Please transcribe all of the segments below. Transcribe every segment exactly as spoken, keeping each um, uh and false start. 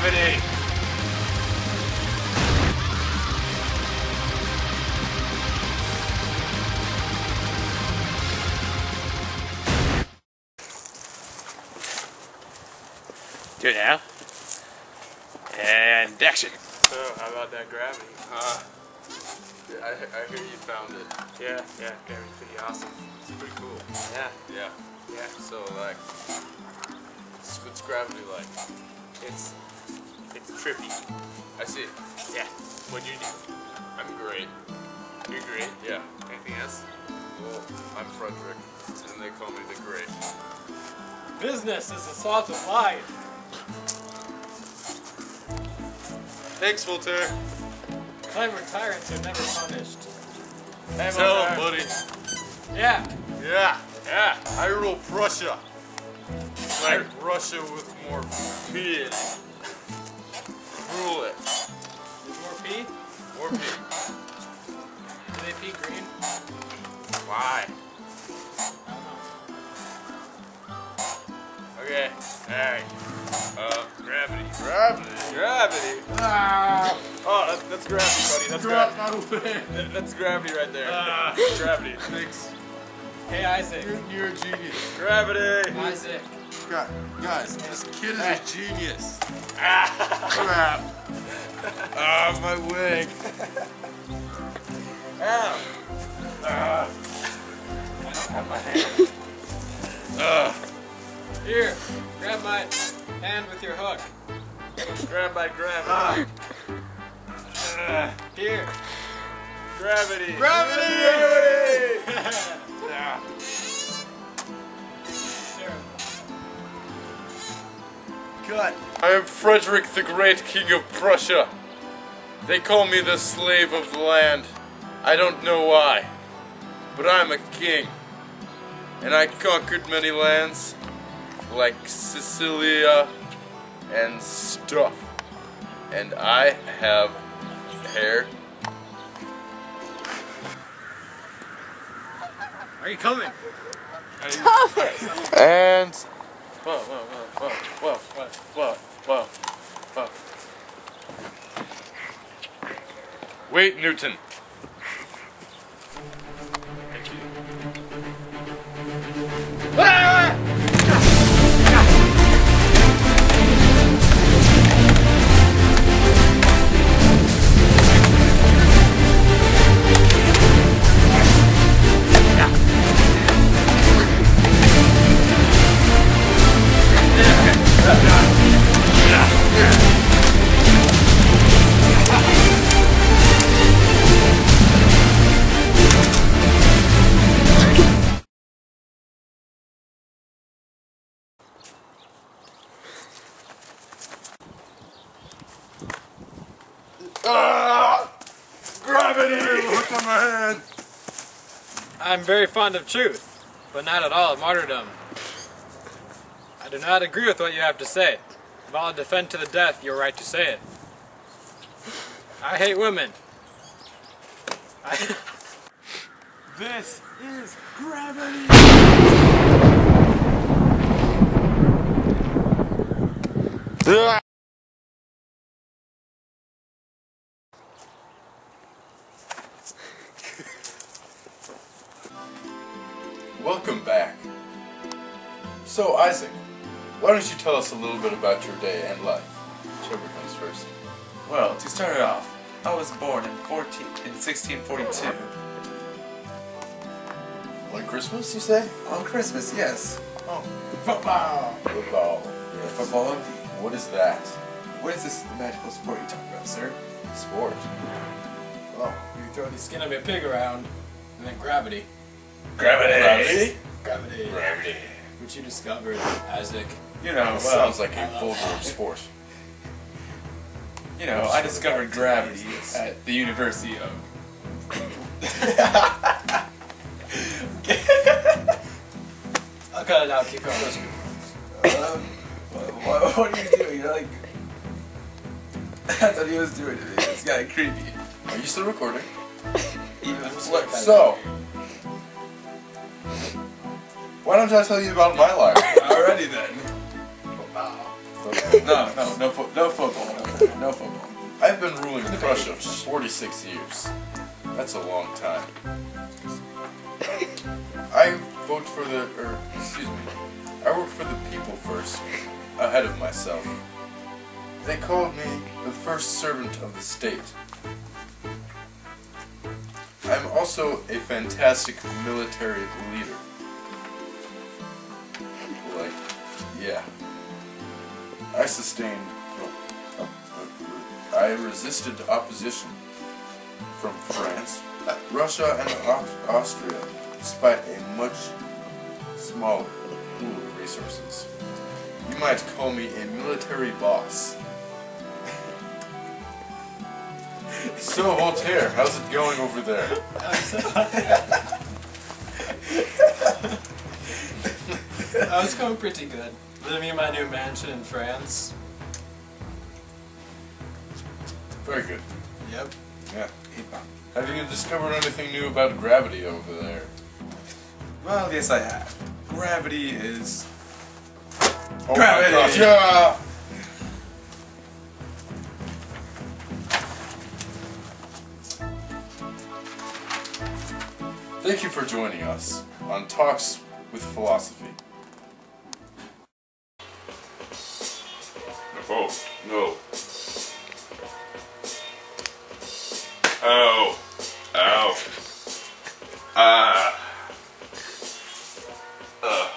Gravity! Do it now. And action. So, how about that gravity? Uh, I, I hear you found it. Yeah, yeah, gravity's pretty awesome. It's pretty cool. Yeah, Yeah. yeah. So, like, what's, what's gravity like? It's it's trippy. I see. Yeah. What do you do? I'm great. You're great. Yeah. Anything else? Well, I'm Frederick, and they call me the Great. Business is the salt of life. Thanks, Voltaire. Clever tyrants are never punished. Hey, Tell him, Voltaire. buddy. Yeah. Yeah. Yeah. I rule Prussia. Like Russia with more P in it. Rule it. There's more pee? More P. Do they pee green? Why? I don't know. Okay. Alright. Uh, gravity. Gravity. Gravity. Ah! Oh, that's, that's gravity, buddy. That's Drop gravity. out of That's gravity right there. Ah. Gravity. Thanks. Hey, Isaac. You're, you're a genius. Gravity. Isaac. God, guys, this kid is Hey. a genius. Ah, Crap. ah my wig. Ow. Ah. I don't have my hand. Ah. Here, grab my hand with your hook. Grab by gravity. Ah. Here. Gravity. Gravity! Gravity. Ah. There. Cut. I am Frederick the Great, King of Prussia. They call me the slave of the land. I don't know why, but I'm a king. And I conquered many lands, like Sicilia and stuff. And I have hair. Are you coming? And whoa, whoa, whoa, whoa, whoa, whoa, whoa, whoa. Wait, Newton. Ah! Gravity! Look on my hand! I'm very fond of truth, but not at all of martyrdom. I do not agree with what you have to say, but I'll defend to the death your right to say it. I hate women. I This is gravity. Ah! Welcome back. So, Isaac, why don't you tell us a little bit about your day and life? Whichever comes first. Well, to start it off, I was born in fourteen in sixteen forty-two. Like Christmas, you say? On Christmas, yes. Oh. Football. Football. Yeah, Yes. football indeed. What is that? What is this magical sport you're talking about, sir? Sport. Oh. You throw the skin of a pig around, and then gravity. Gravity. Gravity. Gravity. Which you discovered, Isaac. You know, well, Sounds like a vulgar sport. you know, I discovered gravity at the University of. I'll cut it out, keep going. Um, what, what are you doing? You're like. That's what he was doing to me. It's kind of creepy. Are you still recording? Even I'm just Look, gonna cut it so. Why don't I tell you about my life? Alrighty then. Okay. No, no, no, fo no football. No, no football. I've been ruling Prussia for forty-six years. That's a long time. I vote for the, or excuse me, I work for the people first, ahead of myself. They called me the first servant of the state. I'm also a fantastic military leader. Like, yeah. I sustained, I resisted opposition from France, Russia, and Austria, despite a much smaller pool of resources. You might call me a military boss. So, Voltaire, how's it going over there? I was going pretty good. Living in my new mansion in France. Very good. Yep. Yeah. Have you discovered anything new about gravity over there? Well, yes, I have. Gravity is. Oh Gravity! My gosh. Yeah! Thank you for joining us on Talks with Philosophy. Oh, no. Ow. Ow. Ah. Ugh.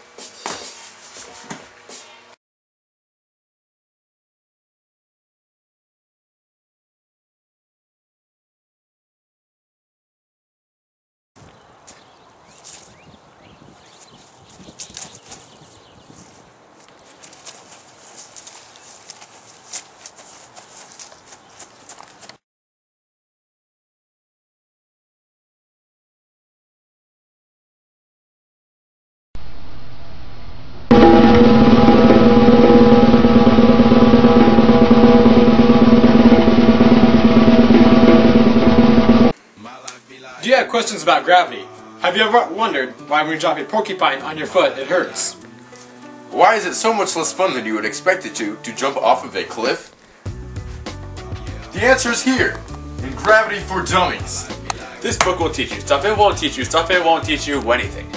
Do you have questions about gravity? Have you ever wondered why when you drop a porcupine on your foot, it hurts? Why is it so much less fun than you would expect it to, to jump off of a cliff? The answer is here, in Gravity for Dummies. This book will teach you stuff, it won't teach you stuff, it won't teach you anything.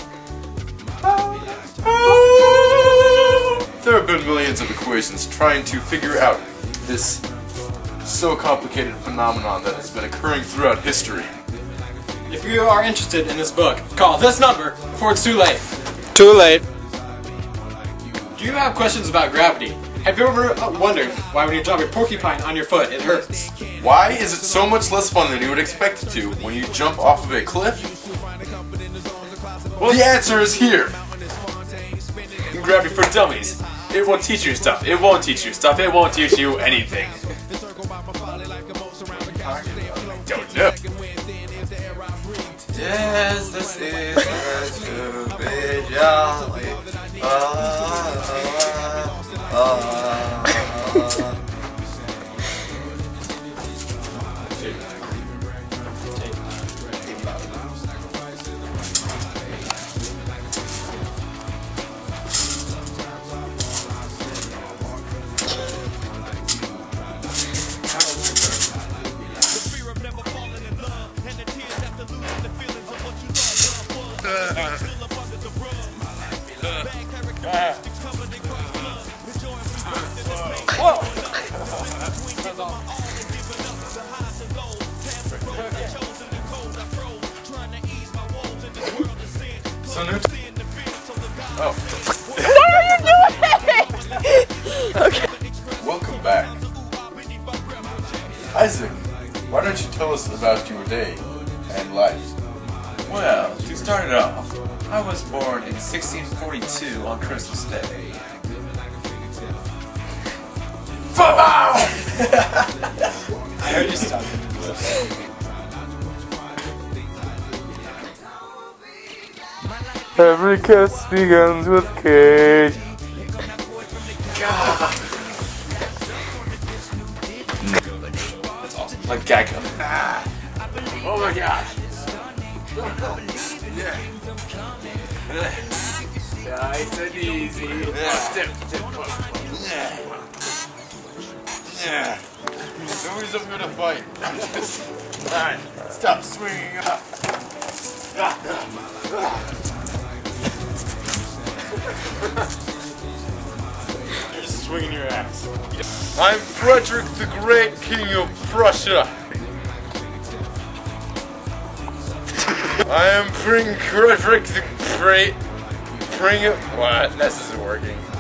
There have been millions of equations trying to figure out this so complicated phenomenon that has been occurring throughout history. If you are interested in this book, call this number before it's too late. Too late. Do you have questions about gravity? Have you ever wondered why when you drop a porcupine on your foot, it hurts? Why is it so much less fun than you would expect it to when you jump off of a cliff? Well, the answer is here. Gravity for Dummies. It won't teach you stuff, it won't teach you stuff, it won't teach you anything. Don't know. Yes, this is a stupid jolly. Ah, ah, ah. So new. Oh. What are you doing? Okay. Welcome back. Isaac, why don't you tell us about your day and life? Well, to start it off, I was born in sixteen forty-two on Christmas Day. I heard you stop. Every kiss begins with K. That's awesome. Like Geico. Oh my gosh. Nice and easy. Step, step, Yeah. Nobody's up here to fight. I'm just. Alright, stop swinging up. You're just swinging your ass. I'm Frederick the Great, King of Prussia. I am Prince Frederick the Great. Bring it. What? This isn't working.